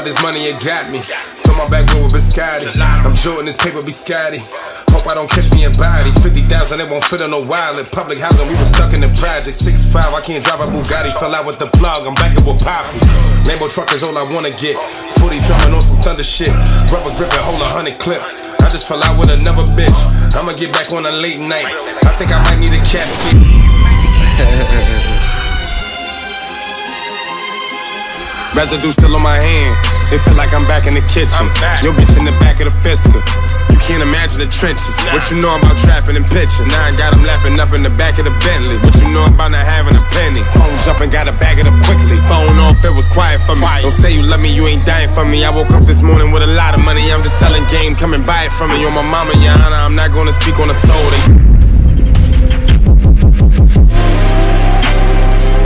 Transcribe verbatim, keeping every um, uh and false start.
this money, it got me. Fill my back with biscotti. I'm Jordan, this paper be scatty. Hope I don't catch me in body. fifty thousand, it won't fit on no wallet. Public housing, we was stuck in the project. six five, I can't drive a Bugatti. Fell out with the plug, I'm back up with Poppy. Lambo truck is all I wanna get. forty drumming on some thunder shit. Rubber gripping, hold a hundred clip. I just fell out with another bitch. I'ma get back on a late night. I think I might need a casket. Residue still on my hand. It feel like I'm back in the kitchen. Yo bitch in the back of the Fisker. You can't imagine the trenches. What you know about trapping and pitching? Now I got them laughing up in the back of the Bentley. What you know about not having a penny? Phone jumping, gotta bag it up quickly. Phone off, it was quiet for me. Don't say you love me, you ain't dying for me. I woke up this morning with a lot of money. I'm just selling game, come and buy it from me. On my mama, your honor, I'm not gonna speak on the soul.